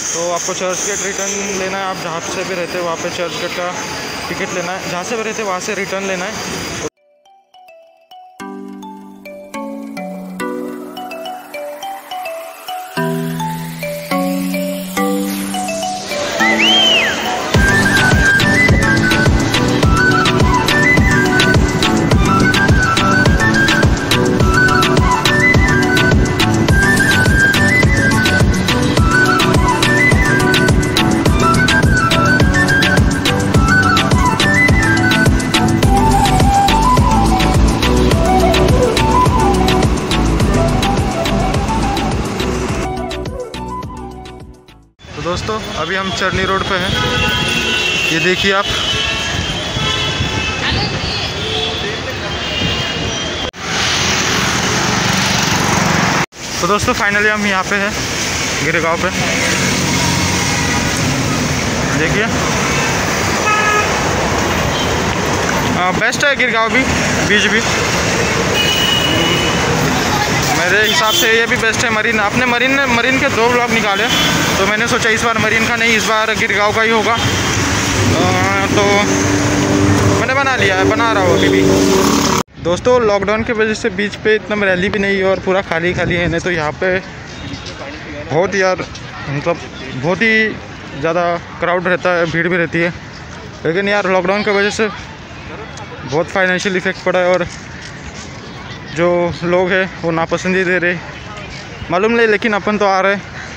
तो आपको church gate return लेना है। आप जहाँ से भी रहते हैं वहाँ पे चर्च गेट का टिकट लेना है, जहाँ से भी रहते हैं वहाँ से रिटर्न लेना है। तो दोस्तों अभी हम चरनी रोड पे हैं, ये देखिए आप। तो दोस्तों फाइनली हम यहाँ पे हैं गिरगांव पे, देखिए। बेस्ट है गिरगांव भी, बीच भी मेरे हिसाब से ये भी बेस्ट है। मरीन, आपने मरीन के 2 ब्लॉग निकाले, तो मैंने सोचा इस बार मरीन का नहीं, इस बार गिरगांव का ही होगा। तो मैंने बना रहा हूँ अभी भी। दोस्तों लॉकडाउन की वजह से बीच पे इतना रैली भी नहीं है और पूरा खाली है, नहीं तो यहाँ पे बहुत यार मतलब बहुत ही ज़्यादा क्राउड रहता है, भीड़ भी रहती है। लेकिन यार लॉकडाउन की वजह से बहुत फाइनेंशियल इफेक्ट पड़ा है और जो लोग हैं वो नापसंदी दे रहे, मालूम नहीं, लेकिन अपन तो आ रहे।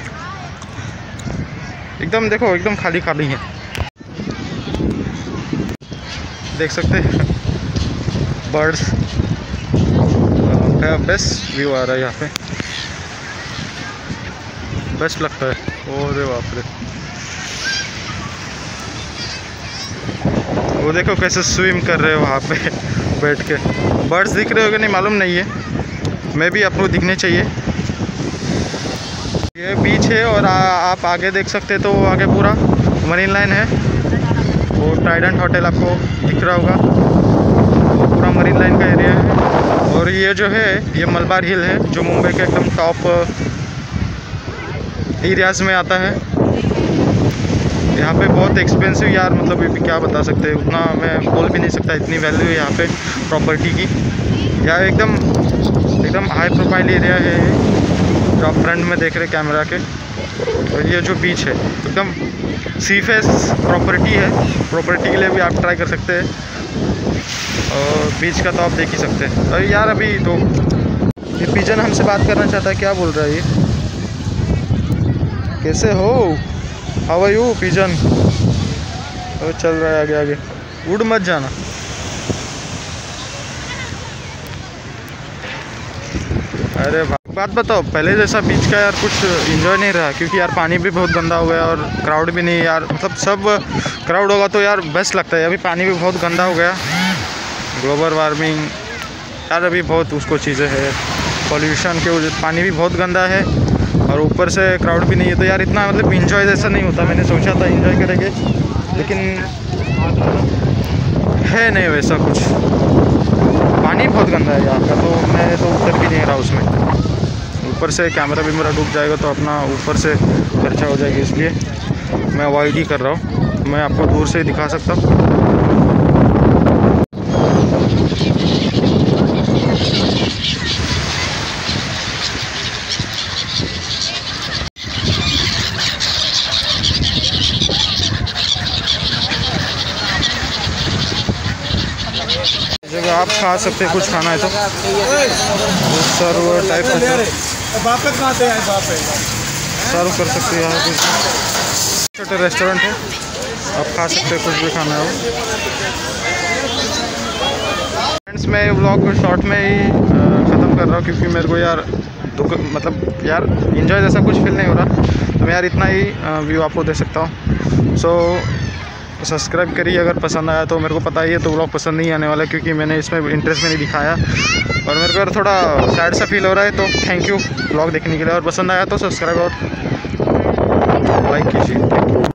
एकदम देखो, एकदम खाली है, देख सकते हैं बर्ड्स। बेस्ट व्यू आ रहा है यहाँ पे, बेस्ट लगता है। अरे बाप रे, वो देखो कैसे स्विम कर रहे हैं वहाँ पे बैठ के। बर्ड्स दिख रहे होंगे नहीं, मालूम नहीं है, मैं भी आपको दिखने चाहिए। ये बीच है और आप आगे देख सकते हैं, तो आगे पूरा मरीन लाइन है। वो ट्राइडेंट होटल आपको दिख रहा होगा, वो पूरा मरीन लाइन का एरिया है। और ये जो है ये मलबार हिल है, जो मुंबई के एकदम टॉप एरियाज़ में आता है। यहाँ पे बहुत एक्सपेंसिव यार, मतलब ये भी क्या बता सकते हैं, उतना मैं बोल भी नहीं सकता, इतनी वैल्यू है यहाँ पे प्रॉपर्टी की। यहाँ एकदम हाई प्रोफाइल एरिया है जो आप फ्रंट में देख रहे कैमरा के। और ये जो बीच है एकदम सी फेस प्रॉपर्टी है, प्रॉपर्टी के लिए भी आप ट्राई कर सकते हैं। और बीच का तो आप देख ही सकते हैं। और यार अभी तो ये पिजन हमसे बात करना चाहता है, क्या बोल रहा है ये? कैसे हो, हाउ आर यू पिजन? चल रहा है आगे, उड़ मत जाना। अरे बात बताओ, पहले जैसा बीच का यार कुछ एंजॉय नहीं रहा, क्योंकि यार पानी भी बहुत गंदा हो गया और क्राउड भी नहीं यार, मतलब सब क्राउड होगा तो यार बेस्ट लगता है। अभी पानी भी बहुत गंदा हो गया, ग्लोबल वार्मिंग यार अभी बहुत उसको चीज़ें है, पॉल्यूशन के वजह पानी भी बहुत गंदा है और ऊपर से क्राउड भी नहीं है, तो यार इतना मतलब इंजॉय जैसा नहीं होता। मैंने सोचा था इंजॉय करेंगे, लेकिन है नहीं वैसा कुछ। पानी बहुत गंदा है यहाँ का, तो मैं तो उतर भी नहीं रहा उसमें। ऊपर से कैमरा भी मेरा डूब जाएगा तो अपना ऊपर से खर्चा हो जाएगी, इसलिए मैं अवॉइड ही कर रहा हूँ। मैं आपको दूर से ही दिखा सकता हूँ। जब आप खा सकते हैं, कुछ खाना है तो सर्व टाइप सर्व कर सकते हैं। यहाँ कुछ छोटे रेस्टोरेंट है, आप खा सकते हैं, कुछ भी खाना है। फ्रेंड्स मैं व्लॉग को शॉर्ट में ही ख़त्म कर रहा हूँ, क्योंकि मेरे को यार मतलब यार इंजॉय जैसा कुछ फील नहीं हो रहा, तो मैं यार इतना ही व्यू आपको दे सकता हूँ। सो सब्सक्राइब करिए अगर पसंद आया तो। मेरे को पता ही है तो व्लॉग पसंद नहीं आने वाला, क्योंकि मैंने इसमें इंटरेस्ट में नहीं दिखाया और मेरे को यार थोड़ा सैड सा फील हो रहा है। तो थैंक यू व्लॉग देखने के लिए, और पसंद आया तो सब्सक्राइब और लाइक कीजिए।